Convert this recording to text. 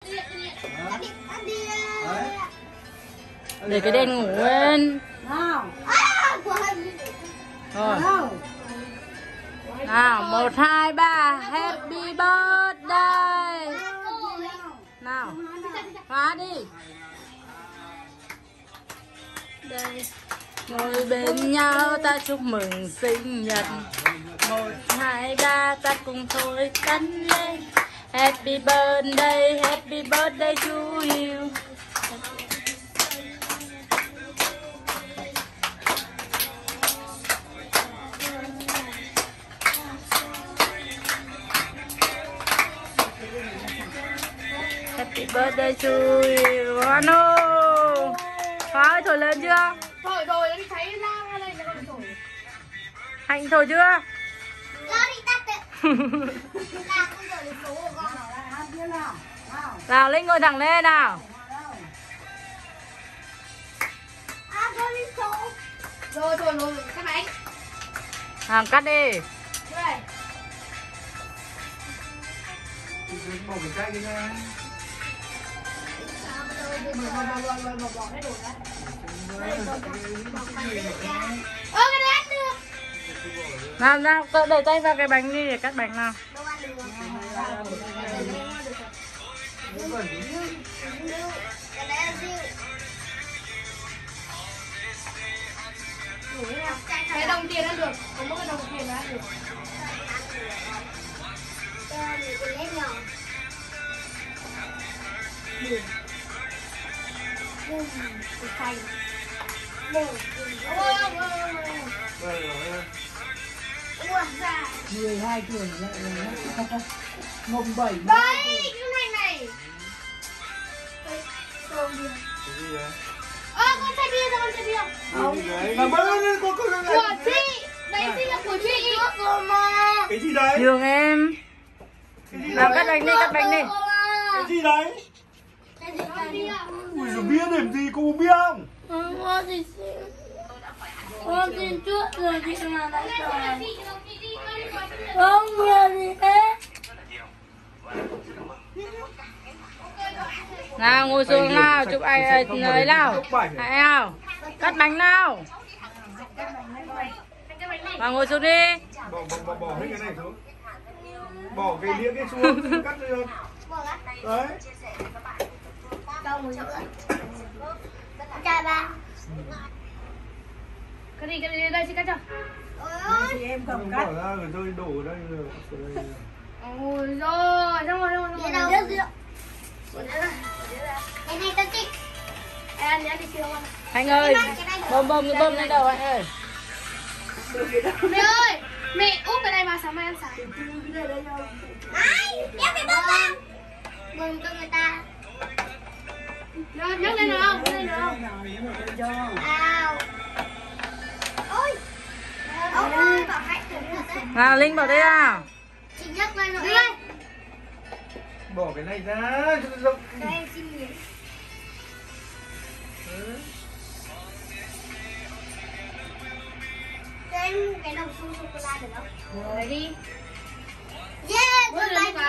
Để cái đèn ngủ lên. Nào. Rồi. Nào, 1, 2, 3, happy birthday. Nào, hóa đi. Đây, ngồi bên nhau ta chúc mừng sinh nhật. 1, 2, 3 ta cùng thôi cắn lên. Happy birthday to you. Happy birthday to you. Ano? Khói thổi lên chưa? Thổi rồi, anh thấy lao ra đây nó còn thổi. Hạnh thổi chưa? Nó đi tắt đấy. Là không giờ đến số của con. Nào, Linh ngồi thẳng lên nào. À, con đi số. Rồi, cắt bánh. Nào, cắt đi. Đây. Bỏ cái chai đi ra. Bỏ hết đồ ra. Cái đấy ăn được. Nào, để tay vào cái bánh đi để cắt bánh nào. Đâu ăn được. Cái đấy là riêu. Cái đồng tiền ăn được. Có mỗi cái đồng tiền là ăn được. Cái lấy nhỏ. Cái cành. Đều. Ủa ra. 12 tuổi lại mồng 7. Đây, cái này. Con đi. Con chơi bia rồi, con chơi bia. Là bớt lên con Của chị. Đấy chính là của chị. cái gì đấy? Nhường em. Cái gì Nào, đấy? cắt bánh đi, cắt bánh đi. Cái gì đấy? Ui giời, bia điểm gì, cô uống bia không? Con xin trước rồi chị mà lại rồi. Không bia gì hết. Nào, ngồi xuống nào, chụp ai ấy nào. Hãy nào. Cắt bánh nào. Vào ngồi xuống đi. Bỏ hết cái này xuống. Bỏ cái đĩa kia xuống, cắt được. Đấy. Đâu một nữa. Chào ba. Cái gì đây chị cắt cho. Chị em cầm cắt. Bỏ ra rồi tôi đổ ở đây rồi. Ôi rồi, xong rồi. Cái này tao thích. Ăn đi chưa không? Hạnh ơi, bơm lên đầu Hạnh ơi. Mẹ ơi, mẹ úp cái này vào sáng mai ăn sáng. Ai, nhắc cái bơm lên. Bơm cho người ta. Nhấc lên được không? Ao. Ôi. Ông ơi, bảo Hạnh thử nữa đấy. Nào, Linh vào đây nào. Chị nhấc lên rồi. Bỏ cái này ra. Đây em xin miếng. Cho em cái đồng xu sô-cô-la được không? Rồi đi. Yeah,